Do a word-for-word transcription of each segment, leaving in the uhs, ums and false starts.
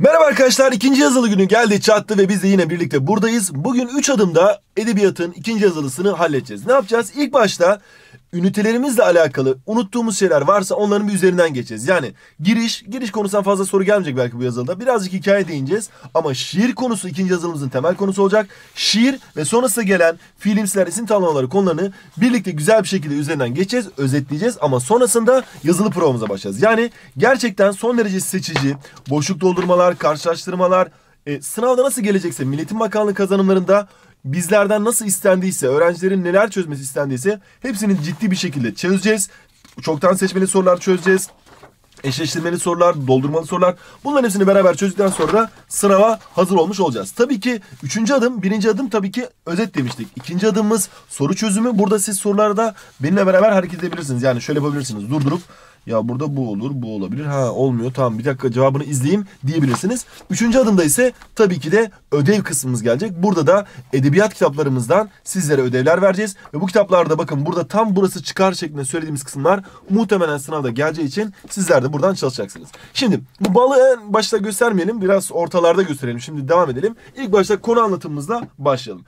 Merhaba arkadaşlar, ikinci yazılı günü geldi çattı ve biz de yine birlikte buradayız. Bugün üç adımda edebiyatın ikinci yazılısını halledeceğiz. Ne yapacağız? İlk başta ünitelerimizle alakalı unuttuğumuz şeyler varsa onların bir üzerinden geçeceğiz. Yani giriş, giriş konusundan fazla soru gelmeyecek belki bu yazılıda. Birazcık hikaye değineceğiz ama şiir konusu ikinci yazılımızın temel konusu olacak. Şiir ve sonrasında gelen fiilimsiler, isim tamlamaları konularını birlikte güzel bir şekilde üzerinden geçeceğiz, özetleyeceğiz ama sonrasında yazılı provamıza başlayacağız. Yani gerçekten son derece seçici, boşluk doldurmalar, karşılaştırmalar, e, sınavda nasıl gelecekse, Milli Eğitim Bakanlığı kazanımlarında bizlerden nasıl istendiyse, öğrencilerin neler çözmesi istendiyse hepsini ciddi bir şekilde çözeceğiz. Çoktan seçmeli sorular çözeceğiz. Eşleştirmeli sorular, doldurmalı sorular. Bunların hepsini beraber çözdükten sonra sınava hazır olmuş olacağız. Tabii ki üçüncü adım, birinci adım tabii ki özet demiştik. İkinci adımımız soru çözümü. Burada siz sorularda benimle beraber hareket edebilirsiniz. Yani şöyle yapabilirsiniz. Durdurup ya burada bu olur, bu olabilir. Ha olmuyor, tamam bir dakika cevabını izleyeyim diyebilirsiniz. Üçüncü adımda ise tabii ki de ödev kısmımız gelecek. Burada da edebiyat kitaplarımızdan sizlere ödevler vereceğiz. Ve bu kitaplarda bakın burada tam burası çıkar şeklinde söylediğimiz kısımlar muhtemelen sınavda geleceği için sizler de buradan çalışacaksınız. Şimdi bu balığı en başta göstermeyelim. Biraz ortalarda gösterelim. Şimdi devam edelim. İlk başta konu anlatımımızla başlayalım.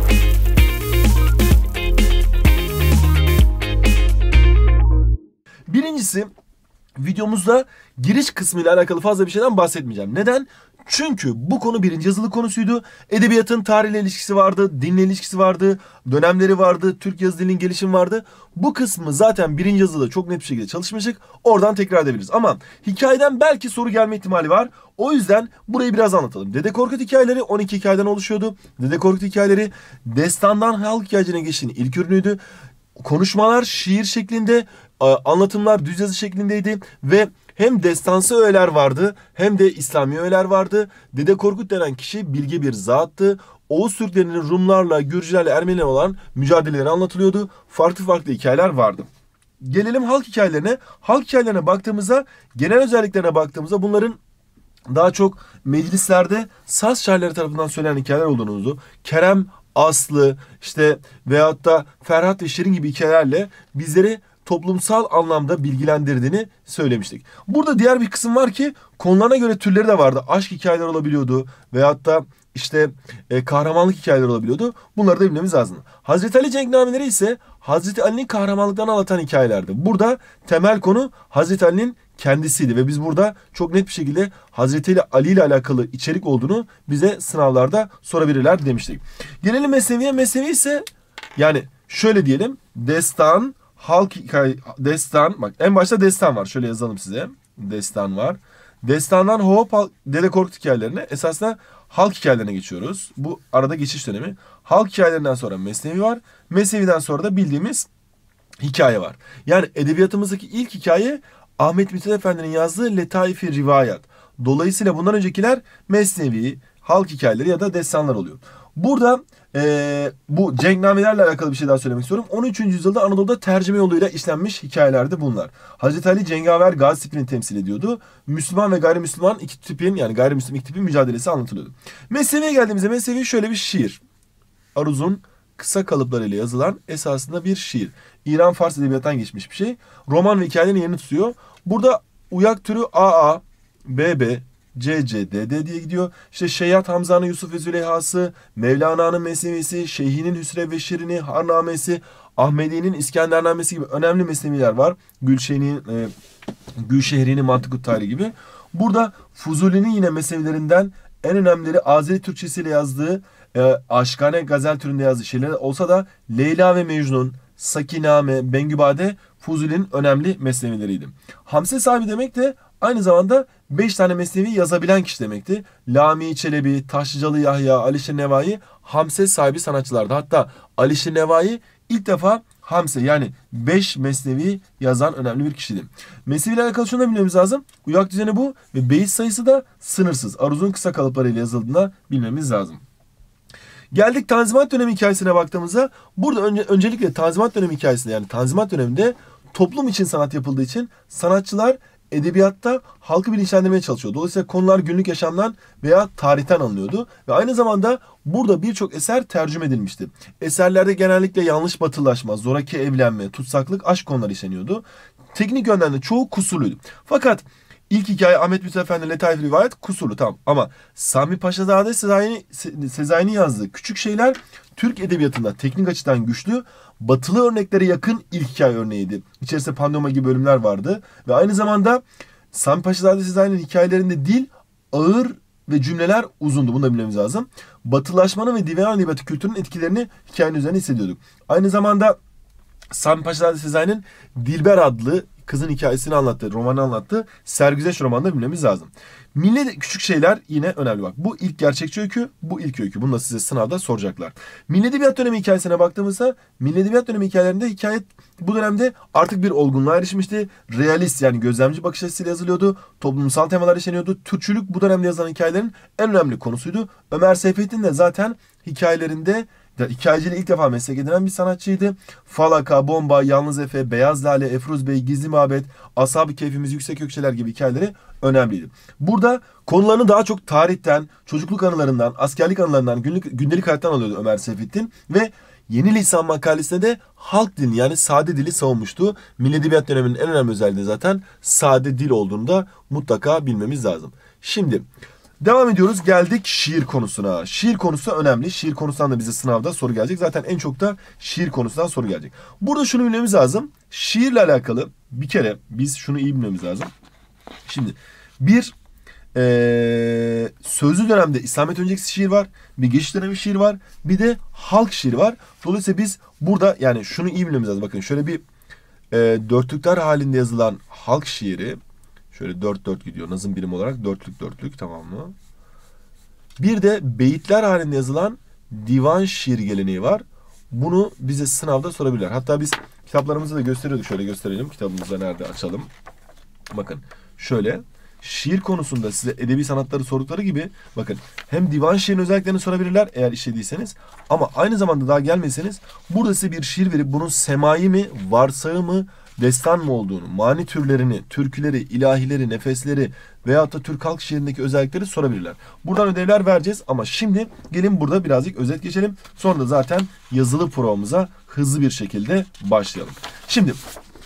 Birincisi, videomuzda giriş kısmıyla alakalı fazla bir şeyden bahsetmeyeceğim. Neden? Çünkü bu konu birinci yazılı konusuydu. Edebiyatın tarihle ilişkisi vardı, dinle ilişkisi vardı, dönemleri vardı, Türk yazı dilinin gelişimi vardı. Bu kısmı zaten birinci yazılıda çok net bir şekilde çalışmıştık. Oradan tekrar edebiliriz. Ama hikayeden belki soru gelme ihtimali var. O yüzden burayı biraz anlatalım. Dede Korkut hikayeleri on iki hikayeden oluşuyordu. Dede Korkut hikayeleri destandan halk hikayeciliğine geçtiğinin ilk ürünüydü. Konuşmalar şiir şeklinde, anlatımlar düz yazı şeklindeydi ve hem destansı öğeler vardı hem de İslami öğeler vardı. Dede Korkut denen kişi bilge bir zattı. Oğuz Türklerinin Rumlarla, Gürcülerle, Ermenilerle olan mücadeleleri anlatılıyordu. Farklı farklı hikayeler vardı. Gelelim halk hikayelerine. Halk hikayelerine baktığımızda, genel özelliklerine baktığımızda bunların daha çok meclislerde saz şairleri tarafından söylenen hikayeler olduğunuzu, Kerem, Aslı işte veyahut da Ferhat ve Şirin gibi hikayelerle bizleri toplumsal anlamda bilgilendirdiğini söylemiştik. Burada diğer bir kısım var ki konularına göre türleri de vardı. Aşk hikayeler olabiliyordu veyahut da işte e, kahramanlık hikayeler olabiliyordu. Bunları da bilmemiz lazım. Hazreti Ali cenknameleri ise Hazreti Ali'nin kahramanlıklarını anlatan hikayelerdi. Burada temel konu Hazreti Ali'nin kendisiydi ve biz burada çok net bir şekilde Hazreti Ali ile alakalı içerik olduğunu bize sınavlarda sorabilirler demiştik. Gelelim Mesnevi'ye. Mesnevi ise yani şöyle diyelim, destan, halk hikaye, destan, bak en başta destan var. Şöyle yazalım size. Destan var. Destandan hop Dede Korkut hikayelerine, esasında halk hikayelerine geçiyoruz. Bu arada geçiş dönemi. Halk hikayelerinden sonra Mesnevi var. Mesnevi'den sonra da bildiğimiz hikaye var. Yani edebiyatımızdaki ilk hikaye Ahmet Mithat Efendi'nin yazdığı Letaif-i Rivayat. Dolayısıyla bundan öncekiler Mesnevi, halk hikayeleri ya da destanlar oluyor. Burada e, bu cenknamelerle alakalı bir şey daha söylemek istiyorum. on üçüncü yüzyılda Anadolu'da tercüme yoluyla işlenmiş hikayelerdi bunlar. Hazreti Ali cengaver gazi tipini temsil ediyordu. Müslüman ve gayrimüsliman iki tipin, yani gayrimüslim iki tipin mücadelesi anlatılıyordu. Mesnevi'ye geldiğimizde Mesnevi şöyle bir şiir. Aruz'un kısa kalıplarıyla yazılan esasında bir şiir. İran Fars edebiyattan geçmiş bir şey. Roman ve hikayelerin yerini tutuyor. Burada uyak türü A A, B B, C C, D D diye gidiyor. İşte Şeyhat Hamza'nın Yusuf ve Züleyha'sı, Mevlana'nın Mesnevisi, Şeyhi'nin Hüsrev ve Şirin'i, Harnamesi, Ahmedi'nin İskendernamesi gibi önemli mesneviler var. Gülşehir'in e, Gülşehir'in Mantık-ı Tari gibi. Burada Fuzuli'nin yine mesnevilerinden en önemlileri Azeri Türkçesiyle yazdığı e, aşkane gazel türünde yazdığı şeyler olsa da Leyla ve Mecnun, Sakiname, Bengübade Fuzuli'nin önemli mesnevileriydi. Hamse sahibi demek de aynı zamanda beş tane mesnevi yazabilen kişi demekti. Lami Çelebi, Taşlıcalı Yahya, Alişir Nevai hamse sahibi sanatçılardı. Hatta Alişir Nevai ilk defa hamse yani beş mesnevi yazan önemli bir kişiydi. Mesnevi ile alakalı şunu da bilmemiz lazım. Uyak düzeni bu ve beyit sayısı da sınırsız. Aruz'un kısa kalıplarıyla yazıldığını bilmemiz lazım. Geldik Tanzimat dönemi hikayesine baktığımızda burada önce, öncelikle Tanzimat dönemi hikayesinde, yani Tanzimat döneminde toplum için sanat yapıldığı için sanatçılar edebiyatta halkı bilinçlendirmeye çalışıyor. Dolayısıyla konular günlük yaşamdan veya tarihten alınıyordu. Ve aynı zamanda burada birçok eser tercüme edilmişti. Eserlerde genellikle yanlış batılaşma, zoraki evlenme, tutsaklık, aşk konuları işleniyordu. Teknik yönden de çoğu kusurluydu. Fakat İlk hikaye Ahmet Mithat Efendi Letaif Rivayet kusurlu, tamam. Ama Sami Paşazade Sezai'nin Sezai'nin yazdığı Küçük Şeyler Türk edebiyatında teknik açıdan güçlü, batılı örneklere yakın ilk hikaye örneğiydi. İçerisinde Pandoma gibi bölümler vardı. Ve aynı zamanda Sami Paşazade Sezai'nin hikayelerinde dil ağır ve cümleler uzundu. Bunu da bilmemiz lazım. Batılaşmanın ve divan edebiyatı kültürünün etkilerini hikayenin üzerine hissediyorduk. Aynı zamanda Sami Paşazade Sezai'nin Dilber adlı kızın hikayesini anlattığı, romanı anlattığı Sergüzeşt romanını da bilmemiz lazım. Milli Küçük Şeyler yine önemli bak. Bu ilk gerçekçi öykü, bu ilk öykü. Bunu da size sınavda soracaklar. Milli Edebiyat dönemi hikayesine baktığımızda Milli Edebiyat dönemi hikayelerinde hikaye bu dönemde artık bir olgunluğa erişmişti. Realist yani gözlemci bakış açısıyla yazılıyordu. Toplumsal temalar işleniyordu. Türkçülük bu dönemde yazılan hikayelerin en önemli konusuydu. Ömer Seyfettin de zaten hikayelerinde hikayeciliği ilk defa meslek edinen bir sanatçıydı. Falaka, Bomba, Yalnız Efe, Beyaz Lale, Efruz Bey, Gizli Mabet, Ashab-ı Keyfimiz, Yüksek Gökçeler gibi hikayeleri önemliydi. Burada konularını daha çok tarihten, çocukluk anılarından, askerlik anılarından, günlük, gündelik hayattan alıyordu Ömer Seyfettin ve Yeni Lisan makalesinde de halk dilini yani sade dili savunmuştu. Milli Edebiyat döneminin en önemli özelliği zaten sade dil olduğunu da mutlaka bilmemiz lazım. Şimdi devam ediyoruz. Geldik şiir konusuna. Şiir konusu önemli. Şiir konusundan da bize sınavda soru gelecek. Zaten en çok da şiir konusundan soru gelecek. Burada şunu bilmemiz lazım. Şiirle alakalı bir kere biz şunu iyi bilmemiz lazım. Şimdi bir ee, sözlü dönemde İslamiyet öncesi şiir var. Bir geçiş dönemi şiir var. Bir de halk şiiri var. Dolayısıyla biz burada yani şunu iyi bilmemiz lazım. Bakın şöyle bir e, dörtlükler halinde yazılan halk şiiri. Şöyle dört dört gidiyor. Nazım birimi olarak dörtlük dörtlük, tamam mı? Bir de beyitler halinde yazılan divan şiir geleneği var. Bunu bize sınavda sorabilirler. Hatta biz kitaplarımızı da gösteriyorduk. Şöyle gösterelim. Kitabımızda nerede, açalım. Bakın şöyle. Şiir konusunda size edebi sanatları sordukları gibi bakın hem divan şiirinin özelliklerini sorabilirler eğer işlediyseniz, ama aynı zamanda daha gelmeseniz burada size bir şiir verip bunun semai mi, varsağı mı, destan mı olduğunu, mani türlerini, türküleri, ilahileri, nefesleri veyahut da Türk halk şiirindeki özellikleri sorabilirler. Buradan ödevler vereceğiz ama şimdi gelin burada birazcık özet geçelim. Sonra da zaten yazılı provamıza hızlı bir şekilde başlayalım. Şimdi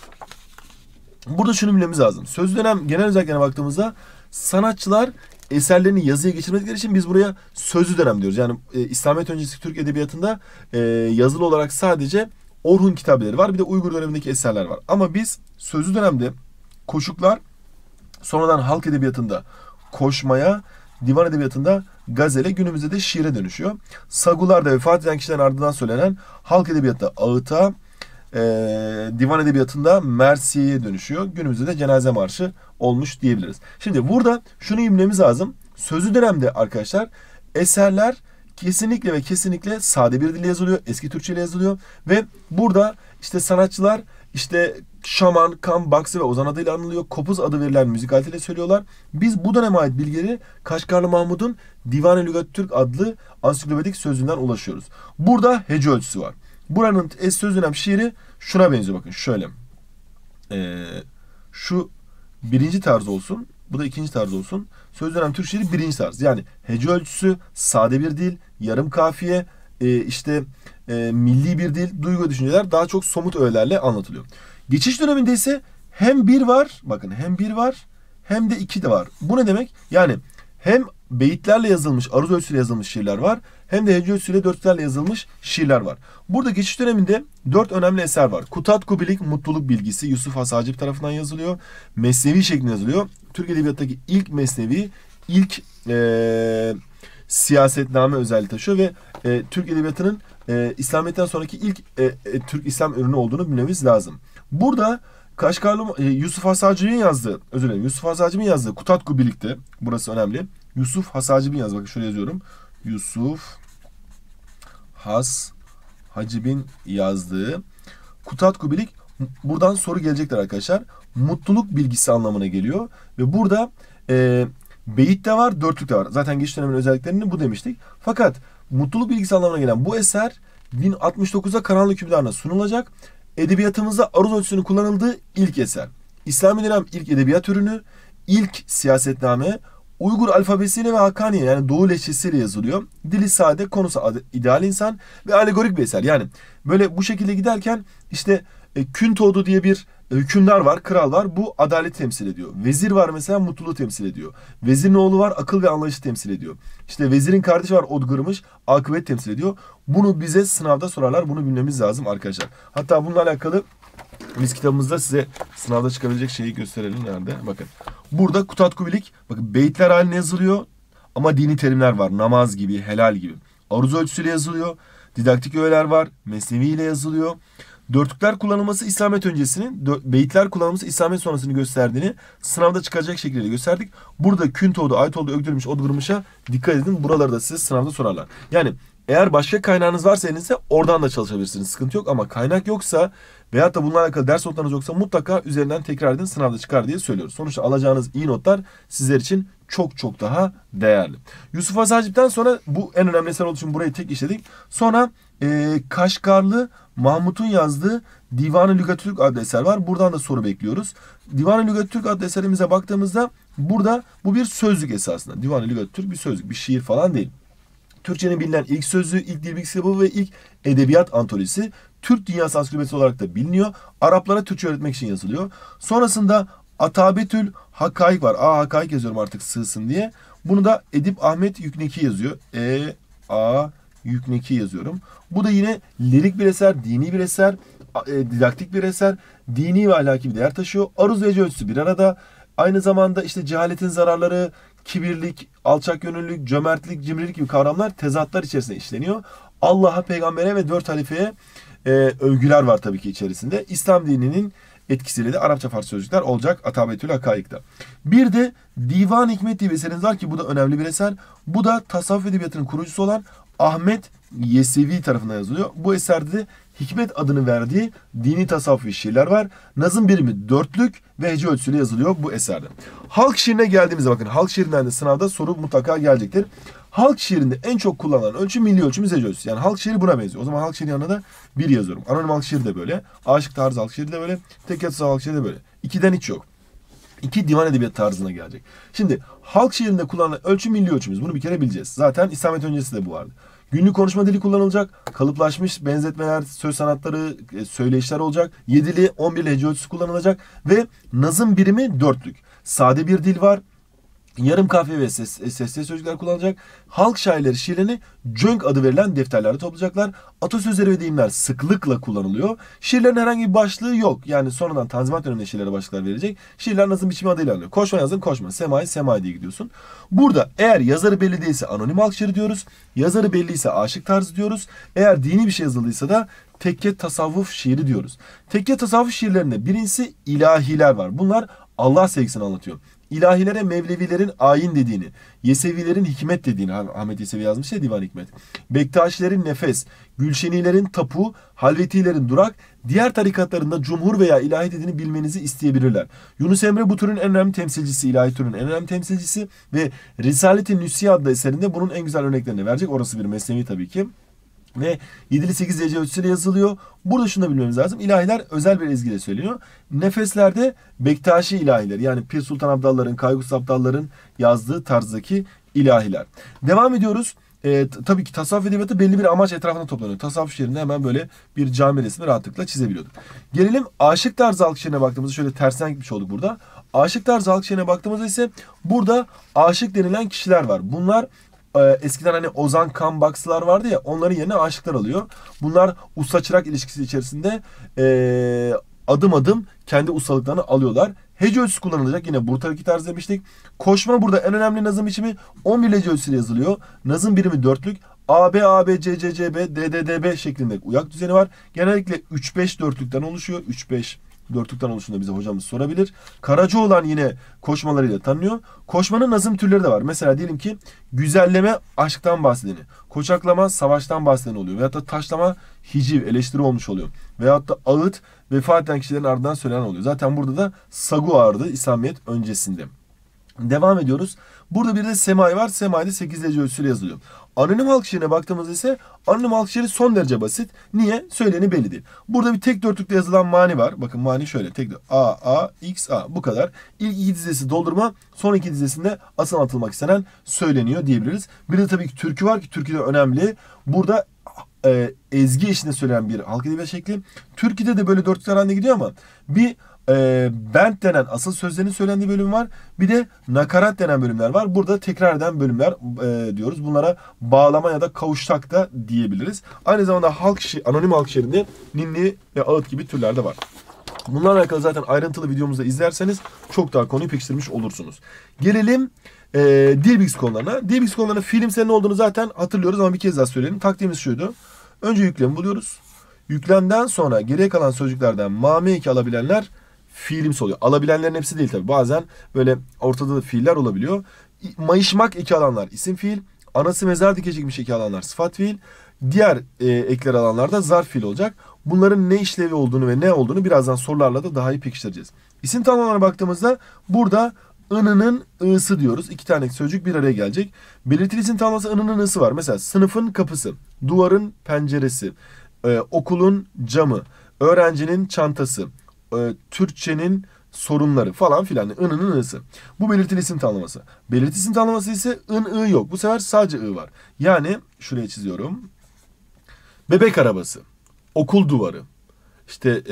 burada şunu bilmemiz lazım. Sözlü dönem genel özelliklerine baktığımızda sanatçılar eserlerini yazıya geçirmedikleri için biz buraya sözlü dönem diyoruz. Yani e, İslamiyet öncesi Türk edebiyatında e, yazılı olarak sadece Orhun kitabeleri var. Bir de Uygur dönemindeki eserler var. Ama biz sözlü dönemde koşuklar, sonradan halk edebiyatında koşmaya, divan edebiyatında gazele, günümüzde de şiire dönüşüyor. Sagularda vefat eden kişilerin ardından söylenen halk edebiyatında ağıta, e, divan edebiyatında mersiyeye dönüşüyor. Günümüzde de cenaze marşı olmuş diyebiliriz. Şimdi burada şunu bilmemiz lazım. Sözlü dönemde arkadaşlar eserler kesinlikle ve kesinlikle sade bir dille yazılıyor. Eski Türkçe ile yazılıyor. Ve burada işte sanatçılar işte Şaman, Kam, Baksı ve Ozan adıyla anılıyor. Kopuz adı verilen müzik aletiyle söylüyorlar. Biz bu döneme ait bilgileri Kaşgarlı Mahmud'un Divan-ı Lügat Türk adlı ansiklopedik sözlüğünden ulaşıyoruz. Burada hece ölçüsü var. Buranın es söz dönem şiiri şuna benziyor, bakın şöyle. Ee, şu birinci tarz olsun. Bu da ikinci tarz olsun. Söz dönem Türk şiiri birinci tarz. Yani hece ölçüsü, sade bir dil, yarım kafiye, e, işte e, milli bir dil, duygu ve düşünceler daha çok somut öğelerle anlatılıyor. Geçiş döneminde ise hem bir var, bakın hem bir var hem de iki de var. Bu ne demek? Yani hem beyitlerle yazılmış, aruz ölçüsüyle yazılmış şiirler var, hem de hece ölçüsüyle dörtlerle yazılmış şiirler var. Burada geçiş döneminde dört önemli eser var. Kutat Kubilik Mutluluk Bilgisi Yusuf Has Hacip tarafından yazılıyor. Mesnevi şeklinde yazılıyor. Türk Edebiyatı'ndaki ilk mesnevi, ilk e, siyasetname özelliği taşıyor ve e, Türk Edebiyatı'nın e, İslamiyet'ten sonraki ilk e, e, Türk İslam ürünü olduğunu bilmemiz lazım. Burada Kaşgarlı e, Yusuf Has Hacip'in yazdığı, özür dilerim, Yusuf Has Hacip'in yazdığı Kutat Kubilik'te, burası önemli. Yusuf Has Hacip'in yazdığı, bakın şöyle yazıyorum. Yusuf Has Hacip'in yazdığı Kutat Kubilik, buradan soru gelecektir arkadaşlar. Mutluluk bilgisi anlamına geliyor ve burada e, beyit de var, dörtlük de var. Zaten geçiş dönemin özelliklerini bu demiştik. Fakat mutluluk bilgisi anlamına gelen bu eser bin altmış dokuzda Karanlık Hükümdarı'na sunulacak. Edebiyatımızda aruz ölçüsünün kullanıldığı ilk eser. İslami dönem ilk edebiyat ürünü, ilk siyasetname, Uygur alfabesiyle ve Hakaniye yani Doğu lehçesiyle yazılıyor. Dili sade, konusu adı, ideal insan ve alegorik bir eser. Yani böyle bu şekilde giderken işte e, Kün Doğdu diye bir hükümdar var, kral var. Bu adalet temsil ediyor. Vezir var mesela, mutluluğu temsil ediyor. Vezirin oğlu var, akıl ve anlayışı temsil ediyor. İşte vezirin kardeşi var, odgırmış, akıbet temsil ediyor. Bunu bize sınavda sorarlar. Bunu bilmemiz lazım arkadaşlar. Hatta bununla alakalı biz kitabımızda size sınavda çıkabilecek şeyi gösterelim. Nerede? Bakın. Burada kutatkubilik, bakın beyitler haline yazılıyor. Ama dini terimler var. Namaz gibi, helal gibi. Aruz ölçüsüyle yazılıyor. Didaktik öğeler var. Mesnevi ile yazılıyor. Dörtlükler kullanılması İslamiyet öncesinin, beyitler kullanılması İslamiyet sonrasını gösterdiğini sınavda çıkacak şekilde gösterdik. Burada kün oldu, ayet oldu, ögdürmüş, odgurmuş'a dikkat edin. Buraları da size sınavda sorarlar. Yani eğer başka kaynağınız varsa elinizde oradan da çalışabilirsiniz. Sıkıntı yok ama kaynak yoksa veyahut da bununla alakalı ders notlarınız yoksa mutlaka üzerinden tekrar edin, sınavda çıkar diye söylüyoruz. Sonuçta alacağınız iyi notlar sizler için çok çok daha değerli. Yusuf Has Hacip'ten sonra bu en önemli eser olduğu için burayı tek işledik. Sonra e, Kaşgarlı Mahmut'un yazdığı Divan-ı Lügat-ı Türk adlı eser var. Buradan da soru bekliyoruz. Divan-ı Lügat-ı Türk adlı eserimize baktığımızda burada bu bir sözlük esasında. Divan-ı Lügat-ı Türk bir sözlük, bir şiir falan değil. Türkçenin bilinen ilk sözlüğü, ilk dil bilgisi kitabı ve ilk edebiyat antolojisi. Türk Dünyası Ansiklopedisi olarak da biliniyor. Araplara Türkçe öğretmek için yazılıyor. Sonrasında Atabetül Hakaik var. A Hakaik yazıyorum artık sığsın diye. Bunu da Edip Ahmet Yükneki yazıyor. E A Yükneki yazıyorum. Bu da yine lirik bir eser, dini bir eser, e, didaktik bir eser, dini ve ahlaki bir değer taşıyor. Aruz ve ece ölçüsü bir arada. Aynı zamanda işte cehaletin zararları, kibirlik, alçak gönüllülük, cömertlik, cimrilik gibi kavramlar tezatlar içerisinde işleniyor. Allah'a, peygambere ve dört halifeye e, övgüler var tabii ki içerisinde. İslam dininin etkisiyle de Arapça Farsça sözcükler olacak Atabetül Hakaik'ta. Bir de Divan-ı Hikmet diye bir eseriniz var ki bu da önemli bir eser. Bu da tasavvuf edebiyatının kurucusu olan Ahmet Yesevi tarafından yazılıyor. Bu eserde de Hikmet adını verdiği dini tasavvufi şiirler var. Nazım birimi dörtlük ve hece ölçüsüyle yazılıyor bu eserde. Halk şiirine geldiğimizde bakın halk şiirinden de sınavda soru mutlaka gelecektir. Halk şiirinde en çok kullanılan ölçü milli ölçümüz hece ölçüsü. Yani halk şiiri buna benziyor. O zaman halk şiiri yanına da bir yazıyorum. Anonim halk şiiri de böyle. Aşık tarzı halk şiiri de böyle. Tek yatısı halk şiiri de böyle. İkiden hiç yok. İki divan edebiyat tarzına gelecek. Şimdi halk şiirinde kullanılan ölçü milli ölçümüz. Bunu bir kere bileceğiz. Zaten İslamiyet öncesi de bu vardı. Günlük konuşma dili kullanılacak. Kalıplaşmış benzetmeler, söz sanatları, söyleyişler olacak. Yedili, on birli hece ölçüsü kullanılacak. Ve nazım birimi dörtlük. Sade bir dil var. Yarım kafiye ve ses, sesli sözcükler kullanılacak. Halk şairleri şiirlerini cönk adı verilen defterlerde toplayacaklar. Atasözleri ve deyimler sıklıkla kullanılıyor. Şiirlerin herhangi bir başlığı yok. Yani sonradan Tanzimat döneminde şiirlere başlıklar verilecek. Şiirler nazım biçimi adıyla anılıyor. Koşma yazdın koşma. Semai semai diye gidiyorsun. Burada eğer yazarı belli değilse anonim halk şiiri diyoruz. Yazarı belliyse aşık tarzı diyoruz. Eğer dini bir şey yazıldıysa da tekke tasavvuf şiiri diyoruz. Tekke tasavvuf şiirlerinde birincisi ilahiler var. Bunlar Allah sevgisini anlatıyor. İlahilere Mevlevilerin ayin dediğini, Yesevilerin hikmet dediğini Ahmet Yesevi yazmış ya Divan Hikmet. Bektaşilerin nefes, Gülşenilerin tapu, Halvetilerin durak, diğer tarikatlarında cumhur veya ilahi dediğini bilmenizi isteyebilirler. Yunus Emre bu türün en önemli temsilcisi, ilahi türün en önemli temsilcisi ve Risalet-i Nüsiye adlı eserinde bunun en güzel örneklerini verecek. Orası bir mesnevi tabii ki. Ve yedili sekiz hece ölçüsüyle yazılıyor. Burada şunu da bilmemiz lazım. İlahiler özel bir ezgiyle söyleniyor. Nefeslerde Bektaşi ilahiler yani Pir Sultan Abdalların, Kaygus Abdalların yazdığı tarzdaki ilahiler. Devam ediyoruz. Ee, tabii ki tasavvuf edebiyatı belli bir amaç etrafında toplanıyor. Tasavvuf şiirinde hemen böyle bir cami resmi rahatlıkla çizebiliyorduk. Gelelim aşık tarzı halk şiirine baktığımızda şöyle tersten gitmiş olduk burada. Aşık tarzı halk şiirine baktığımızda ise burada aşık denilen kişiler var. Bunlar eskiden hani Ozan Kambaksılar vardı ya onların yerine aşıklar alıyor. Bunlar usta çırak ilişkisi içerisinde e, adım adım kendi ustalıklarını alıyorlar. Hece ölçüsü kullanılacak. Yine Burtaraki tarz demiştik. Koşma burada en önemli nazım biçimi on bir hece ölçüsüyle yazılıyor. Nazım birimi dörtlük. A, B, A, B, C, C, C, B, D, D, D, B şeklinde uyak düzeni var. Genellikle üç beş dörtlükten oluşuyor. üç beş dörtlükten oluştuğunda bize hocamız sorabilir. Karacaoğlan yine koşmalarıyla tanınıyor. Koşmanın nazım türleri de var. Mesela diyelim ki güzelleme aşktan bahsedeni, koçaklama savaştan bahsedeni oluyor. Veyahut da taşlama hiciv, eleştiri olmuş oluyor. Veyahut da ağıt vefat eden kişilerin ardından söylenen oluyor. Zaten burada da sagu ağırdı İslamiyet öncesinde. Devam ediyoruz. Burada bir de semai var. Semai'de sekiz hece ölçüsüyle yazılıyor. Anonim halk şiirine baktığımızda ise anonim halk şiiri son derece basit. Niye? Söyleni belli değil. Burada bir tek dörtlükte yazılan mani var. Bakın mani şöyle. Tek A, A, X, A. Bu kadar. İlk iki dizesi doldurma. Son iki dizesinde asıl atılmak istenen söyleniyor diyebiliriz. Bir de tabii ki türkü var ki türkü de önemli. Burada e, ezgi eşliğinde söylenen bir halk edebiyat şekli. Türküde de böyle dörtlükler halinde gidiyor ama bir e, bent denen asıl sözlerin söylendiği bölüm var. Bir de nakarat denen bölümler var. Burada tekrar eden bölümler e, diyoruz. Bunlara bağlama ya da kavuştak da diyebiliriz. Aynı zamanda halk şi anonim halk şiirinde ninni ve ağıt gibi türler de var. Bunlarla alakalı zaten ayrıntılı videomuzda izlerseniz çok daha konuyu pekiştirmiş olursunuz. Gelelim e, dil bilgisi konularına. Dil bilgisi konularının fiilimsel ne olduğunu zaten hatırlıyoruz ama bir kez daha söyleyelim. Taktiğimiz şuydu. Önce yüklemi buluyoruz. Yüklemden sonra geriye kalan sözcüklerden mame eki alabilenler fiilimsi oluyor. Alabilenlerin hepsi değil tabi. Bazen böyle ortada da fiiller olabiliyor. Mayışmak eki alanlar isim fiil. Anası mezar dikecekmiş eki alanlar sıfat fiil. Diğer e, ekler alanlar da zarf fiil olacak. Bunların ne işlevi olduğunu ve ne olduğunu birazdan sorularla da daha iyi pekiştireceğiz. İsim tanımlarına baktığımızda burada ınının ı'sı diyoruz. İki tane sözcük bir araya gelecek. Belirtili isim tanımlaması ınının ı'sı var. Mesela sınıfın kapısı, duvarın penceresi, e, okulun camı, öğrencinin çantası, e, Türkçenin sorunları falan filan. I'nın ı'sı. Bu belirtili isim tanımlaması. Belirtili isim tanımlaması ise ın ı yok. Bu sefer sadece ı var. Yani şuraya çiziyorum. Bebek arabası, okul duvarı, işte e,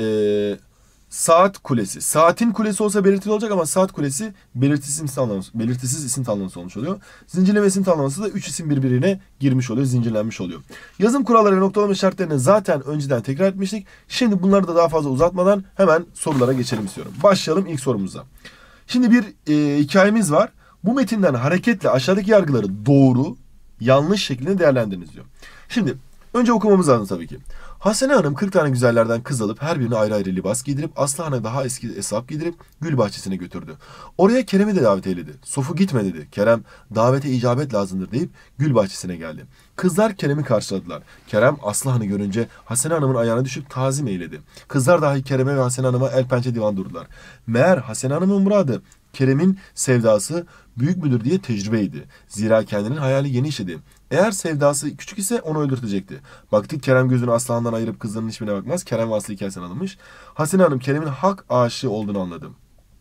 saat kulesi. Saatin kulesi olsa belirtili olacak ama saat kulesi belirtisiz isim tanımlaması, belirtisiz isim tanımlaması olmuş oluyor. Zincirleme isim tanımlaması da üç isim birbirine girmiş oluyor, zincirlenmiş oluyor. Yazım kuralları ve noktalama işaretlerini zaten önceden tekrar etmiştik. Şimdi bunları da daha fazla uzatmadan hemen sorulara geçelim istiyorum. Başlayalım ilk sorumuza. Şimdi bir e, hikayemiz var. Bu metinden hareketle aşağıdaki yargıları doğru, yanlış şeklinde değerlendiriniz diyor. Şimdi önce okumamız lazım tabii ki. Hasene Hanım kırk tane güzellerden kız alıp her birine ayrı ayrı libas giydirip Aslı Han'a daha eski hesap giydirip gül bahçesine götürdü. Oraya Kerem'i de davet eyledi. Sofu gitme dedi. Kerem davete icabet lazımdır deyip gül bahçesine geldi. Kızlar Kerem'i karşıladılar. Kerem Aslı Han'ı görünce Hasene Hanım'ın ayağına düşüp tazim eyledi. Kızlar dahi Kerem'e ve Hasene Hanım'a el pençe divan durdular. Meğer Hasene Hanım'ın muradı Kerem'in sevdası büyük müdür diye tecrübeydi. Zira kendinin hayali geniş idi. Eğer sevdası küçük ise onu öldürtecekti. Baktık Kerem gözünü Aslıhan'dan ayırıp kızlarının hiçbirine bakmaz. Kerem ve Aslı hikayesini alınmış. Hasene Hanım Kerem'in hak aşığı olduğunu anladım.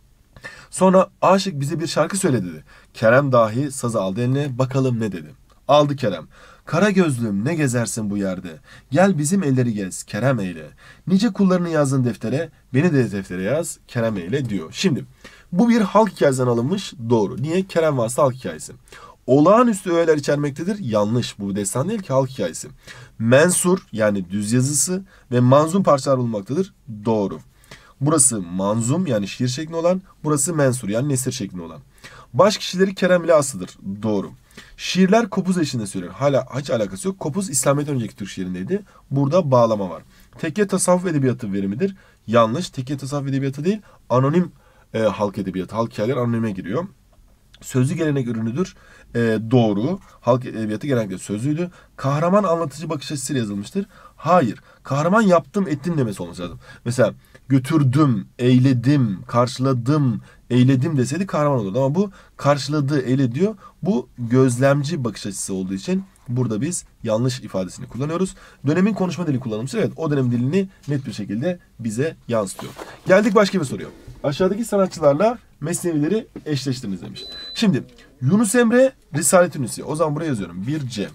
Sonra aşık bize bir şarkı söyle dedi. Kerem dahi sazı aldı eline, bakalım ne dedi. Aldı Kerem. Kara gözlüm ne gezersin bu yerde? Gel bizim elleri gez, Kerem eyle. Nice kullarını yazdın deftere, beni de deftere yaz, Kerem eyle diyor. Şimdi bu bir halk hikayesinden alınmış, doğru. Niye? Kerem ve Aslı halk hikayesi. Olağanüstü öğeler içermektedir. Yanlış. Bu destan değil ki, halk hikayesi. Mensur yani düz yazısı ve manzum parçalar bulunmaktadır. Doğru. Burası manzum yani şiir şeklinde olan. Burası mensur yani nesir şeklinde olan. Baş kişileri Kerem ile Aslı'dır. Doğru. Şiirler kopuz eşliğinde söylenir. Hala hiç alakası yok. Kopuz İslamiyet'ten önceki Türk şiirindeydi. Burada bağlama var. Tekke tasavvuf edebiyatı verimidir. Yanlış. Tekke tasavvuf edebiyatı değil. Anonim e, halk edebiyatı. Halk hikayeler anonime giriyor. Sözlü gelenek ürünüdür. E, doğru. Halk edebiyatı genellikle sözlüydü. Kahraman anlatıcı bakış açısıyla yazılmıştır. Hayır. Kahraman yaptım ettim demesi olması lazım. Mesela götürdüm, eyledim, karşıladım, eyledim deseydi kahraman olurdu. Ama bu karşıladı, eyle diyor. Bu gözlemci bakış açısı olduğu için burada biz yanlış ifadesini kullanıyoruz. Dönemin konuşma dili kullanılmıştır. Evet, o dönem dilini net bir şekilde bize yansıtıyor. Geldik başka bir soruya. Aşağıdaki sanatçılarla mesnevileri eşleştiriniz demiş. Şimdi Yunus Emre Risalet-i Nursiye. O zaman buraya yazıyorum. bir C.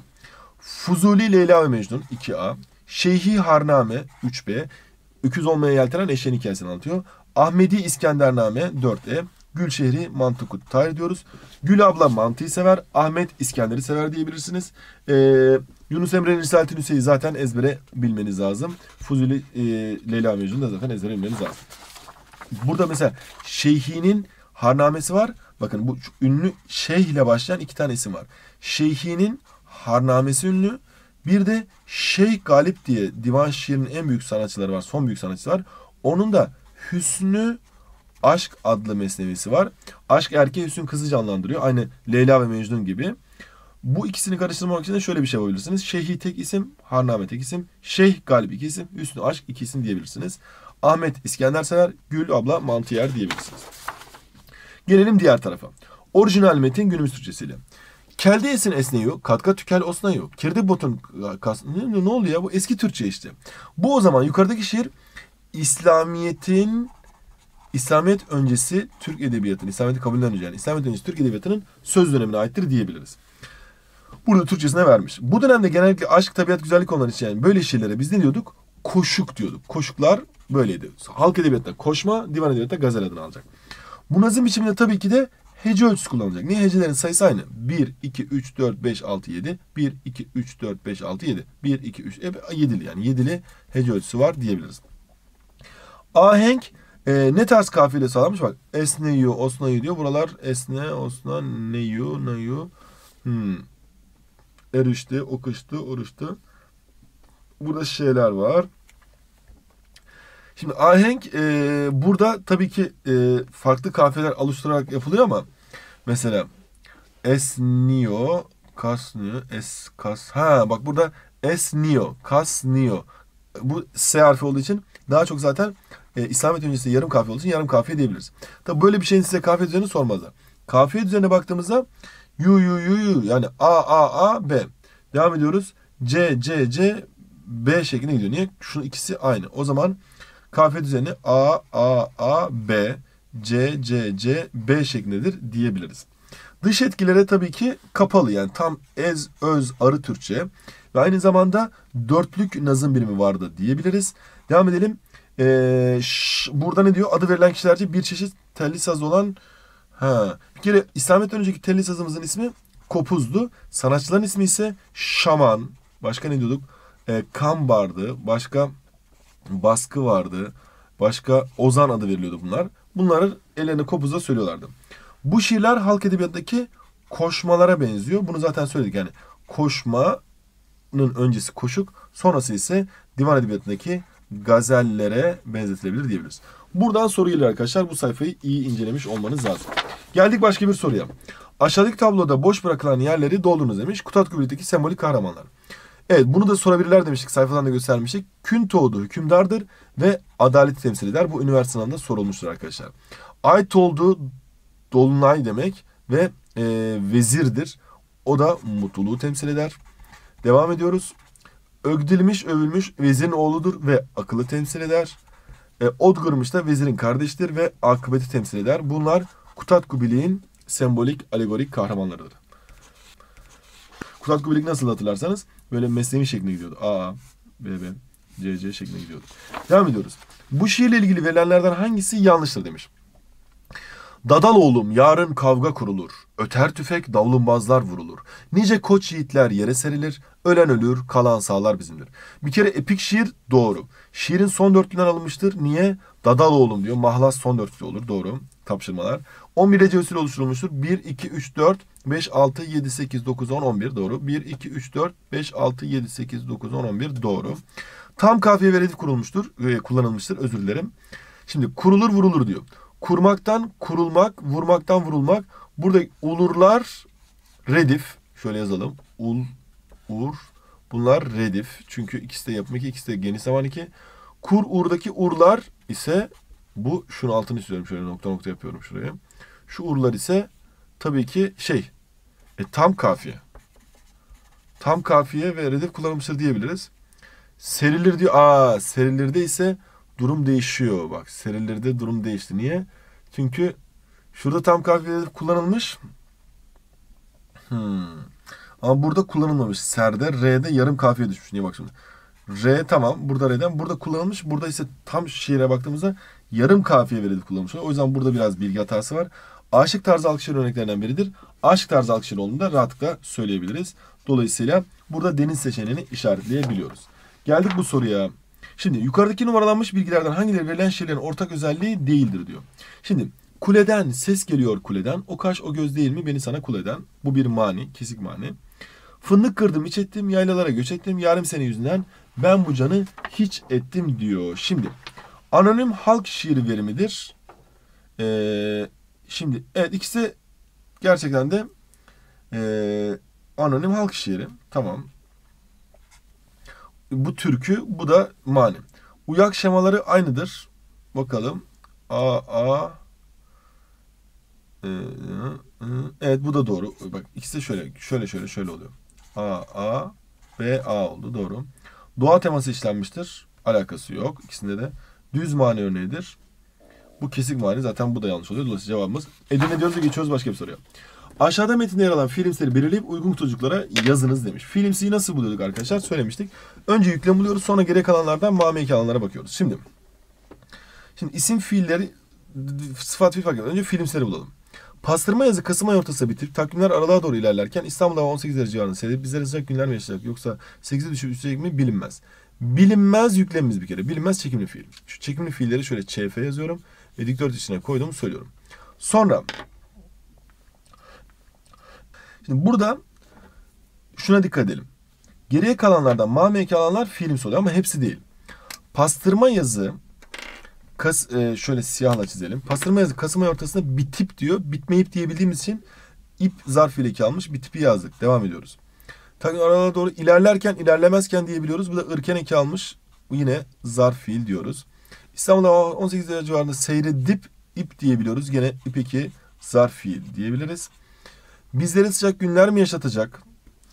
Fuzuli Leyla ve Mecnun iki A. Şeyhi Harname üç B. Öküz olmaya yeltenen eşeğin hikayesini anlatıyor. Ahmedi İskendername dört E. Gülşehri Mantıkut Tahir diyoruz. Gül abla mantıyı sever. Ahmet İskender'i sever diyebilirsiniz. Ee, Yunus Emre'nin Risalet-i Nursiye'yi zaten ezbere bilmeniz lazım. Fuzuli e, Leyla ve Mecnun'u da zaten ezbere bilmeniz lazım. Burada mesela Şeyhi'nin Harnamesi var. Bakın bu ünlü Şeyh ile başlayan iki tane isim var. Şeyhi'nin Harnamesi ünlü. Bir de Şeyh Galip diye divan şiirinin en büyük sanatçıları var. Son büyük sanatçısı var. Onun da Hüsnü Aşk adlı mesnevisi var. Aşk erkeği, hüsnü kızı canlandırıyor. Aynı Leyla ve Mecnun gibi. Bu ikisini karıştırmak için de şöyle bir şey yapabilirsiniz. Şeyhi tek isim, Harname tek isim. Şeyh Galip iki isim, Hüsnü Aşk iki isim diyebilirsiniz. Ahmet İskender sever, Gül abla mantı yer diyebilirsiniz. Gelelim diğer tarafa. Orijinal metin günümüz Türkçesiyle. Kelde esin esneyu, katka tükel osnayu. Kirdi botun kas... Ne, ne oluyor ya? Bu eski Türkçe işte. Bu o zaman yukarıdaki şiir İslamiyet'in İslamiyet öncesi Türk edebiyatının, İslamiyet'i kabulden önce yani İslamiyet öncesi Türk edebiyatının söz dönemine aittir diyebiliriz. Burada Türkçesine vermiş. Bu dönemde genellikle aşk, tabiat, güzellik konuları için yani böyle şiirlere biz ne diyorduk? Koşuk diyorduk. Koşuklar böyleydi. Halk edebiyatında koşma, divan edebiyatında gazel adını alacak. Bu nazım biçiminde tabii ki de hece ölçüsü kullanılacak. Niye? Hecelerin sayısı aynı. bir, iki, üç, dört, beş, altı, yedi. bir, iki, üç, dört, beş, altı, yedi. bir, iki, üç, e, yedili yani. Yedili hece ölçüsü var diyebiliriz. Ahenk e, ne tarz kafiyeyle sağlanmış? Bak esneyu, osnayu diyor. Buralar esne, osna, neyu, nayu. Hmm. Erişti, okuştu, oruçtu. Burada şeyler var. Şimdi ahenk e, burada tabii ki e, farklı kafiyeler oluşturarak yapılıyor ama mesela esnio, kasnio, es, kas. Ha bak burada esnio, kasnio. Bu S harfi olduğu için daha çok zaten e, İslamiyet öncesi yarım kafiye olduğu için yarım kafiye diyebiliriz. Tabii böyle bir şeyin size kafiye düzenini sormazlar. Kafiye düzenine baktığımızda yu yu yu yu yani A A A B. Devam ediyoruz. C C C B şeklinde gidiyor. Niye? Şu ikisi aynı. O zaman kafiye düzeni A A A B C C C B şeklindedir diyebiliriz. Dış etkilere tabii ki kapalı yani tam ez, öz, arı Türkçe ve aynı zamanda dörtlük nazım birimi vardı diyebiliriz. Devam edelim. Ee, şş, burada ne diyor? Adı verilen kişilerce bir çeşit telli saz olan ha. Bir kere İslamiyet'ten önceki telli sazımızın ismi kopuzdu. Sanatçıların ismi ise şaman. Başka ne diyorduk? Ee, kambardı. Başka baskı vardı. Başka ozan adı veriliyordu bunlar. Bunları ellerine kopuzla söylüyorlardı. Bu şiirler halk edebiyattaki koşmalara benziyor. Bunu zaten söyledik yani. Koşmanın öncesi koşuk, sonrası ise divan edebiyatındaki gazellere benzetilebilir diyebiliriz. Buradan soru geliyor arkadaşlar. Bu sayfayı iyi incelemiş olmanız lazım. Geldik başka bir soruya. Aşağıdaki tabloda boş bırakılan yerleri doldurunuz demiş. Kutatku Birlik'teki sembolik kahramanlar. Evet bunu da sorabilirler demiştik. Sayfadan da göstermiştik. Küntoğdu hükümdardır ve adaleti temsil eder. Bu üniversite sınavında sorulmuştur arkadaşlar. Aytoldu dolunay demek ve e, vezirdir. O da mutluluğu temsil eder. Devam ediyoruz. Ögdilmiş, övülmüş vezirin oğludur ve akıllı temsil eder. E, Odgırmış da vezirin kardeştir ve akıbeti temsil eder. Bunlar Kutatku Birliği'nin sembolik, alegorik kahramanlarıdır. Kutatku Birliği nasıl hatırlarsanız böyle mesnevi şeklinde gidiyordu. A, A, B, B, C, C şeklinde gidiyordu. Devam ediyoruz. Bu şiirle ilgili verilenlerden hangisi yanlıştır demiş. Dadal oğlum yarın kavga kurulur. Öter tüfek davlumbazlar vurulur. Nice koç yiğitler yere serilir. Ölen ölür kalan sağlar bizimdir. Bir kere epik şiir doğru. Şiirin son dörtlüğünden alınmıştır. Niye? Dadal oğlum diyor. Mahlas son dörtlü olur. Doğru. Tapşırmalar. on bir hece usulü oluşturulmuştur. bir, iki, üç, dört, beş, altı, yedi, sekiz, dokuz, on, on bir. Doğru. bir, iki, üç, dört, beş, altı, yedi, sekiz, dokuz, on, on bir. Doğru. Tam kafiye ve redif kurulmuştur. E, kullanılmıştır. Özür dilerim. Şimdi kurulur vurulur diyor. Kurmaktan kurulmak, vurmaktan vurulmak. Burada ulurlar redif. Şöyle yazalım. Ul, ur. Bunlar redif. Çünkü ikisi de yapmak ikisi de geniş zaman iki. Kur, urdaki urlar ise bu şunun altını istiyorum. Şöyle nokta nokta yapıyorum şuraya. Şu urlar ise tabii ki şey e, tam kafiye. Tam kafiye ve redif kullanılmıştır diyebiliriz. Serilir diyor. Aa, serilirde ise durum değişiyor. Bak serilirde durum değişti. Niye? Çünkü şurada tam kafiye kullanılmış. Hmm. Ama burada kullanılmamış. Serde R'de yarım kafiye düşmüş. Niye bak şimdi? R tamam. Burada R'den. Burada kullanılmış. Burada ise tam şiire baktığımızda yarım kafiye verilip kullanılmış. O yüzden burada biraz bilgi hatası var. Aşık tarzı halk şiir örneklerinden biridir. Aşık tarzı halk şiir olduğunda rahatlıkla söyleyebiliriz. Dolayısıyla burada deniz seçeneğini işaretleyebiliyoruz. Geldik bu soruya. Şimdi yukarıdaki numaralanmış bilgilerden hangileri verilen şiirlerin ortak özelliği değildir diyor. Şimdi kuleden ses geliyor kuleden. O kaş o göz değil mi beni sana kuleden. Bu bir mani, kesik mani. Fındık kırdım iç ettim yaylalara göç ettim. Yarım sene yüzünden ben bu canı hiç ettim diyor. Şimdi anonim halk şiiri verimidir. Ee, şimdi evet ikisi gerçekten de e, anonim halk şiiri. Tamam. Bu türkü, bu da mani. Uyak şemaları aynıdır. Bakalım. A, A. E, e, evet bu da doğru. Bak ikisi de şöyle, şöyle, şöyle, şöyle oluyor. A, A, B, A oldu. Doğru. Doğa teması işlenmiştir. Alakası yok. İkisinde de. Düz mani örneğidir. Bu kesik mani. Zaten bu da yanlış oluyor. Dolayısıyla cevabımız Edirne diyoruz ve geçiyoruz başka bir soruya. Aşağıda metinde yer alan fiilimsleri belirleyip uygun kutucuklara yazınız demiş. Fiilimsiyi nasıl buluyorduk arkadaşlar? Söylemiştik. Önce yüklem buluyoruz. Sonra geri kalanlardan mame kalanlara bakıyoruz. Şimdi Şimdi isim fiilleri, sıfat fiil fark ediyor. Önce fiilimsleri bulalım. Pastırma yazı Kasım ayı ortasında bitip takvimler aralığa doğru ilerlerken İstanbul'da on sekiz derece civarında seyredip bizlere sıcak günler mi yaşayacak yoksa sekize düşüp düşecek mi bilinmez. Bilinmez yüklemimiz bir kere. Bilinmez çekimli fiil. Şu çekimli fiilleri şöyle Ç F yazıyorum ve dikdört içine koyduğumu söylüyorum. Sonra şimdi burada şuna dikkat edelim. Geriye kalanlardan ma meki alanlar fiilimsi oluyor ama hepsi değil. Pastırma yazı Kas, e, şöyle siyahla çizelim. Pastırma yazı Kasım ayı ortasında bitip diyor. Bitmeyip diyebildiğimiz için ip zarf fiili almış. Bitipi yazdık. Devam ediyoruz. Takvim aralığa doğru ilerlerken ilerlemezken diyebiliyoruz. Bu da ırken eki almış. Bu yine zarf fiil diyoruz. İstanbul'da on sekiz derece civarında seyredip ip diyebiliyoruz. Gene ip eki zarf fiil diyebiliriz. Bizleri sıcak günler mi yaşatacak?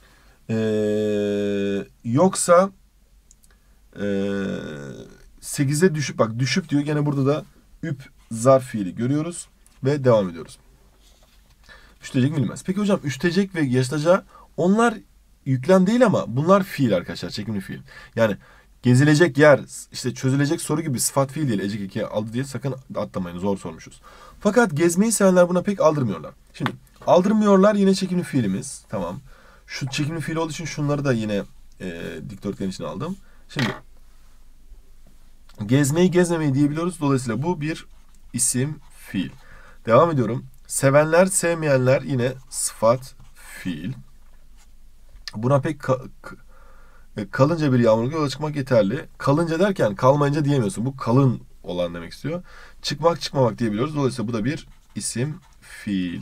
Ee, yoksa eee sekize düşüp bak düşüp diyor. Gene burada da üp zarf fiili görüyoruz ve devam ediyoruz. Üşütecek bilinmez. Peki hocam üşütecek ve yaşatacağı onlar yüklem değil ama bunlar fiil arkadaşlar. Çekimli fiil. Yani gezilecek yer, işte çözülecek soru gibi sıfat fiil değil. Ecek eki aldı diye sakın atlamayın. Zor sormuşuz. Fakat gezmeyi sevenler buna pek aldırmıyorlar. Şimdi aldırmıyorlar yine çekimli fiilimiz. Tamam. Şu çekimli fiil olduğu için şunları da yine e, dikdörtgen içine aldım. Şimdi gezmeyi gezmemeyi diyebiliyoruz. Dolayısıyla bu bir isim fiil. Devam ediyorum. Sevenler sevmeyenler yine sıfat fiil. Buna pek ka kalınca bir yağmurluk yola çıkmak yeterli. Kalınca derken kalmayınca diyemiyorsun. Bu kalın olan demek istiyor. Çıkmak çıkmamak diyebiliyoruz. Dolayısıyla bu da bir isim fiil.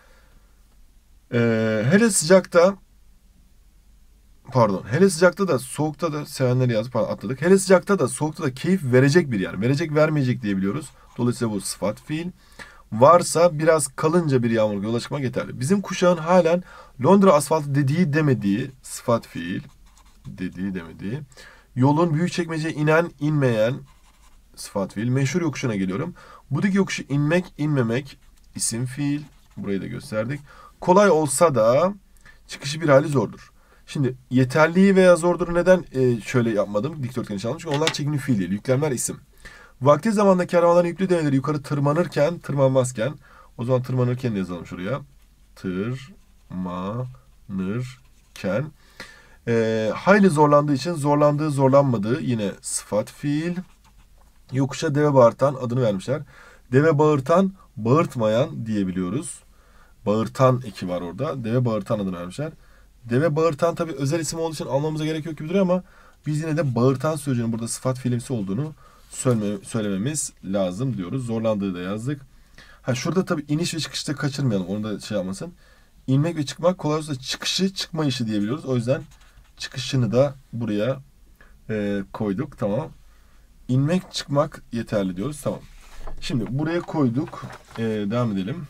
Ee, hele sıcakta Pardon. Hele sıcakta da soğukta da sevenleri yazıp atladık. Hele sıcakta da soğukta da keyif verecek bir yer. Verecek vermeyecek diyebiliyoruz. Dolayısıyla bu sıfat fiil. Varsa biraz kalınca bir yağmur yola çıkmak yeterli. Bizim kuşağın halen Londra asfaltı dediği demediği sıfat fiil. Dediği demediği. Yolun Büyükçekmece'ye inen inmeyen sıfat fiil. Meşhur yokuşuna geliyorum. Buradaki yokuşu inmek inmemek isim fiil. Burayı da gösterdik. Kolay olsa da çıkışı bir hali zordur. Şimdi yeterliği veya zordur neden e, şöyle yapmadım? Dikdörtgeni çaldım. Çünkü onlar çekimli fiil değil. Yüklemler isim. Vakti zamanda kervanların yüklü develeri yukarı tırmanırken, tırmanmazken, o zaman tırmanırken de yazalım şuraya. Tırmanırken. E, hayli zorlandığı için zorlandığı zorlanmadığı yine sıfat fiil. Yokuşa deve bağırtan adını vermişler. Deve bağırtan, bağırtmayan diyebiliyoruz. Bağırtan eki var orada. Deve bağırtan adını vermişler. Deve bağırtan tabii özel isim olduğu için almamıza gerek yok gibi duruyor ama biz yine de bağırtan sözcüğünün burada sıfat fiilimsi olduğunu söyleme, söylememiz lazım diyoruz. Zorlandığı da yazdık. Ha şurada tabii iniş ve çıkışta kaçırmayalım. Onu da şey yapmasın. İnmek ve çıkmak kolay olsa çıkışı çıkma işi diyebiliyoruz. O yüzden çıkışını da buraya e, koyduk. Tamam. İnmek çıkmak yeterli diyoruz. Tamam. Şimdi buraya koyduk. E, devam edelim.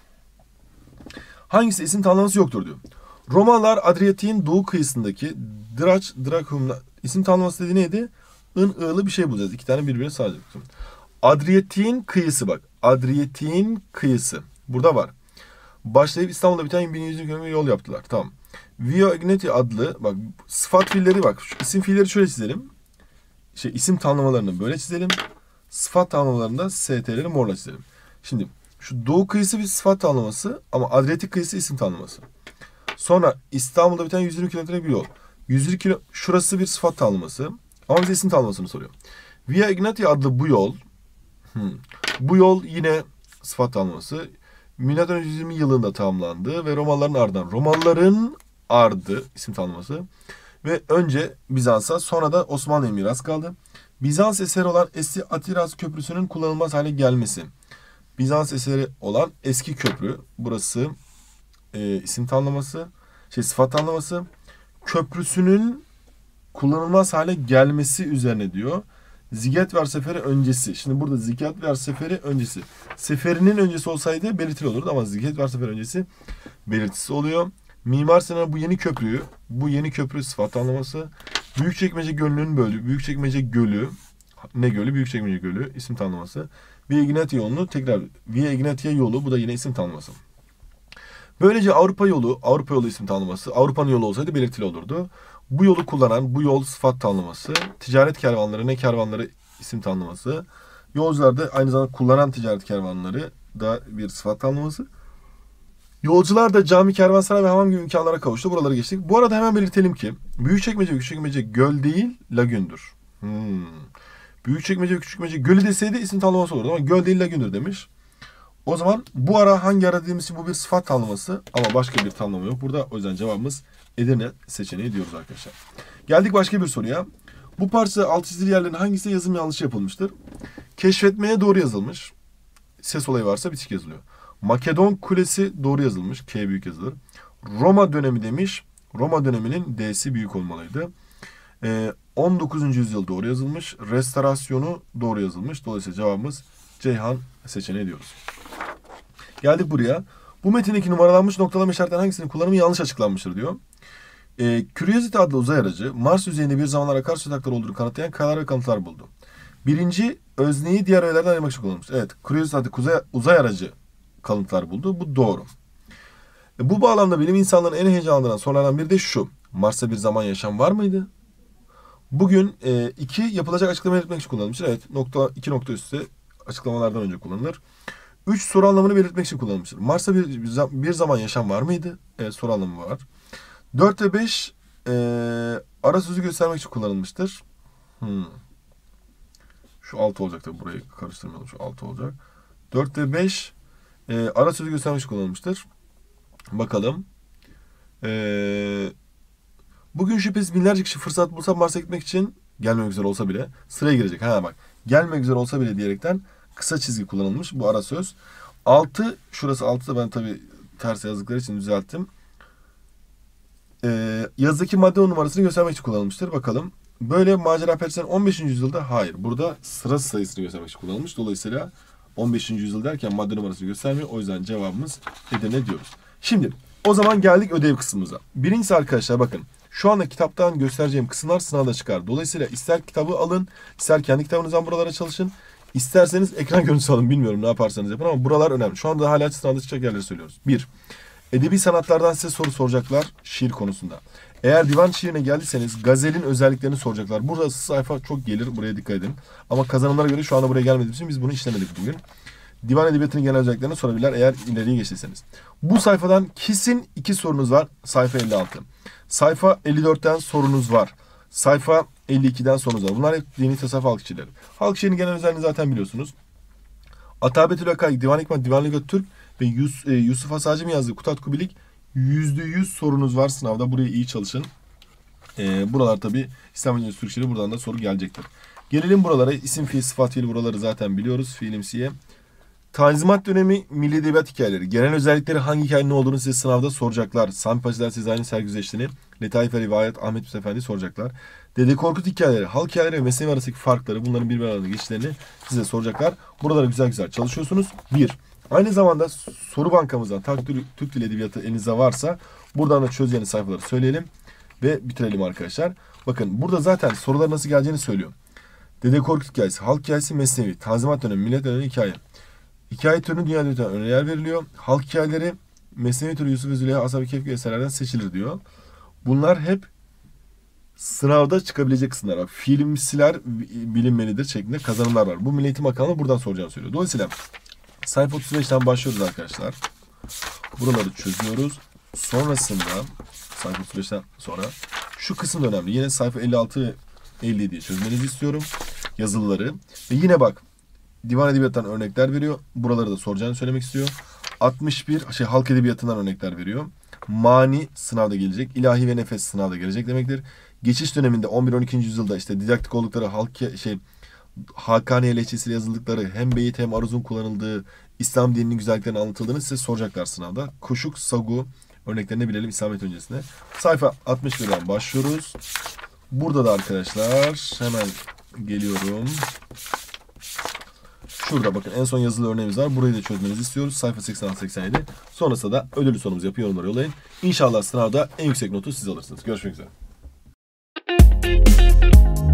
Hangisi isim tanımlaması yoktur diyor. Romalılar Adriyatik'in doğu kıyısındaki Draç, Drakum'la isim tanımlaması dediği neydi? ın ığlı bir şey bulacağız. İki tane birbirine sağlayacak. Adriyatik'in kıyısı bak. Adriyatik'in kıyısı. Burada var. Başlayıp İstanbul'da biten bin yüz kilometre yol yaptılar. Tamam. Via Ignatia adlı bak sıfat fiilleri bak. Şu isim fiilleri şöyle çizelim. Şey isim tanımlamalarını böyle çizelim. Sıfat tanımlamalarını da S T'leri morla çizelim. Şimdi şu doğu kıyısı bir sıfat tanımlaması ama Adriyatik kıyısı isim tanımlaması. Sonra İstanbul'da biten yüz yirmi kilometre bir yol. yüz yirmi kilo şurası bir sıfat tanımlaması. Ama bize isim tanımlamasını soruyor. Via Ignatia adlı bu yol. Hmm. Bu yol yine sıfat tanımlaması. Milattan önce yüz yirmi yılında tamamlandı ve Romalıların ardından. Romalıların ardı isim tanımlaması. Ve önce Bizans'a sonra da Osmanlı'ya miras kaldı. Bizans eseri olan eski Atiraz Köprüsü'nün kullanılmaz hale gelmesi. Bizans eseri olan eski köprü. Burası e, isim tanımlaması. Şey sıfat tanımlaması. Köprüsünün kullanılmaz hale gelmesi üzerine diyor. Zigetver seferi öncesi. Şimdi burada Zigetver seferi öncesi. Seferinin öncesi olsaydı belirtili olurdu ama Zigetver seferi öncesi belirtisi oluyor. Mimar Sinan bu yeni köprüyü, bu yeni köprü sıfat anlaması. Büyükçekmece Gölü'nün böldüğü, Büyükçekmece Gölü, ne gölü? Büyükçekmece Gölü isim tanımlaması. Via Ignatia yolunu tekrar, Via Ignatia yolu, bu da yine isim tanımlaması. Böylece Avrupa yolu, Avrupa yolu isim tanımlaması, Avrupa'nın yolu olsaydı belirtili olurdu. Bu yolu kullanan, bu yol sıfat tanımlaması, ticaret kervanları, ne kervanları isim tanımlaması, Yolcular da aynı zamanda kullanan ticaret kervanları da bir sıfat tanımlaması. Yolcular da cami, kervansaray ve hamam gibi imkanlara kavuştu. Buraları geçtik. Bu arada hemen belirtelim ki Büyükçekmece ve Küçükçekmece göl değil, lagündür. Hmm. Büyükçekmece ve Küçükçekmece gölü deseydi isim tanımlaması olurdu ama göl değil, lagündür demiş. O zaman bu ara hangi ara dediğimiz için bu bir sıfat tanımlaması ama başka bir tanımlama yok burada. O yüzden cevabımız Edirne seçeneği diyoruz arkadaşlar. Geldik başka bir soruya. Bu parça alt çizili yerlerin hangisi yazım yanlışı yapılmıştır? Keşfetmeye doğru yazılmış. Ses olayı varsa bitişik yazılıyor. Makedon Kulesi doğru yazılmış. K büyük yazılır. Roma dönemi demiş. Roma döneminin D'si büyük olmalıydı. Ee, on dokuzuncu yüzyıl doğru yazılmış. Restorasyonu doğru yazılmış. Dolayısıyla cevabımız Ceyhan seçeneği diyoruz. Geldik buraya. Bu metindeki numaralanmış noktalama işaretlerinin hangisinin kullanımı yanlış açıklanmıştır diyor. E, Curiosity adlı uzay aracı Mars yüzeyinde bir zamanlar akarsu yatakları olduğunu kanıtlayan kayalar ve kanıtlar buldu. Birinci özneyi diğer öğelerden ayırmak için kullanılmış. Evet, Curiosity adlı uzay, uzay aracı kalıntılar buldu. Bu doğru. E, bu bağlamda bilim insanlarının en heyecanlandıran sorulardan biri de şu. Mars'ta bir zaman yaşam var mıydı? Bugün e, iki yapılacak açıklama belirtmek için kullanılmıştır. Evet, nokta, iki nokta üstü açıklamalardan önce kullanılır. Üç soru anlamını belirtmek için kullanılmıştır. Mars'ta bir, bir zaman yaşam var mıydı? Evet, soru anlamı var. dört ve beş e, ara sözü göstermek için kullanılmıştır. Hmm. Şu altı olacak tabii, burayı karıştırmayalım. Şu altı olacak. dört ve beş e, ara sözü göstermek için kullanılmıştır. Bakalım. E, bugün şüphesiz binlerce kişi fırsat bulsa Mars'a gitmek için gelmemek üzere olsa bile sıraya girecek. Ha bak, gelmemek üzere olsa bile diyerekten kısa çizgi kullanılmış bu ara söz. altı, şurası altı da ben tabii ters yazdıkları için düzelttim. Ee, yazdaki madde numarasını göstermek için kullanılmıştır. Bakalım. Böyle macera perçinler on beşinci yüzyılda hayır. Burada sıra sayısını göstermek için kullanılmış. Dolayısıyla on beşinci yüzyıl derken madde numarasını göstermiyor. O yüzden cevabımız Edirne diyoruz. Şimdi o zaman geldik ödev kısmımıza. Birincisi arkadaşlar bakın. Şu anda kitaptan göstereceğim kısımlar sınavda çıkar. Dolayısıyla ister kitabı alın, ister kendi kitabınızdan buralara çalışın. İsterseniz ekran görüntüsü alın. Bilmiyorum ne yaparsanız yapın ama buralar önemli. Şu anda hala sınavda çıkacak yerleri söylüyoruz. Bir. Edebi sanatlardan size soru soracaklar şiir konusunda. Eğer divan şiirine geldiyseniz gazelin özelliklerini soracaklar. Burada sayfa çok gelir. Buraya dikkat edin. Ama kazanımlara göre şu anda buraya gelmediğimiz için biz bunu işlemedik bugün. Divan edebiyatının genel özelliklerini sorabilirler eğer ileriye geçtiyseniz. Bu sayfadan kesin iki sorunuz var. Sayfa elli altı. Sayfa elli dörtten sorunuz var. Sayfa elli ikiden sorunuz var. Bunlar hep dini tasavvuf halk şiirleri. Halk şiirinin genel özelliğini zaten biliyorsunuz. Atabetül Vakay, Divan Hikmet, Divan Lügat Türk ve Yus, e, Yusuf Asacı mı yazdığı Kutat Kubilik yüzde yüz sorunuz var sınavda. Buraya iyi çalışın. E, buralar tabi İslam Öncesi Türk şiiri, buradan da soru gelecektir. Gelelim buralara. İsim, fiil, sıfat, fiil buraları zaten biliyoruz. Fiilimsiye. Tanzimat dönemi milli edebiyat hikayeleri. Genel özellikleri hangi hikayenin ne olduğunu size sınavda soracaklar. Sami Paşalar Sezai'nin Sergüzeştiğini, Letaif ve Rivayet Ahmet Yusuf Efendi soracaklar. Dede Korkut hikayeleri, halk hikayeleri ve mesleği arasındaki farkları, bunların birbirine arasında geçişlerini size soracaklar. Buralara güzel güzel çalışıyorsunuz. Bir. Aynı zamanda soru bankamızdan Türk, Türk Dili Edebiyatı elinizde varsa buradan da çözeceğiniz sayfaları söyleyelim ve bitirelim arkadaşlar. Bakın burada zaten sorular nasıl geleceğini söylüyor. Dede Korkut hikayesi, halk hikayesi, mesnevi, Tanzimat dönemi, millet dönemi hikaye. Hikaye türünü dünya edebiyatına öneler veriliyor. Halk hikayeleri, mesnevi türü Yusuf ve Züleyha, Ashab-ı Kehf gibi eserlerden seçilir diyor. Bunlar hep sınavda çıkabilecek kısımlar var. Filmsiler bilinmelidir şeklinde kazanımlar var. Bu Milli Eğitim Bakanlığı buradan soracağını söylüyor. Dolayısıyla sayfa otuz beşten başlıyoruz arkadaşlar. Buraları çözüyoruz. Sonrasında sayfa otuz beşten sonra şu kısım da önemli. Yine sayfa elli altı elli yediye çözmenizi istiyorum. Yazılıları. Ve yine bak Divan Edebiyat'tan örnekler veriyor. Buraları da soracağını söylemek istiyor. altmış bir şey halk edebiyatından örnekler veriyor. Mani sınavda gelecek. İlahi ve nefes sınavda gelecek demektir. Geçiş döneminde on bir on ikinci yüzyılda işte didaktik oldukları halk şey Hakaniye lehçesiyle yazıldıkları hem beyit hem aruzun kullanıldığı İslam dininin güzelliklerinin anlatıldığını size soracaklar sınavda. Kuşuk, Sagu örneklerini bilelim İslamiyet öncesinde. Sayfa altmış birden başlıyoruz. Burada da arkadaşlar hemen geliyorum. Şurada bakın en son yazılı örneğimiz var. Burayı da çözmenizi istiyoruz. Sayfa seksen altı seksen yedi. Sonrasında da ödüllü sorumuzu yapıyor, yorumlara yollayın. İnşallah sınavda en yüksek notu siz alırsınız. Görüşmek üzere.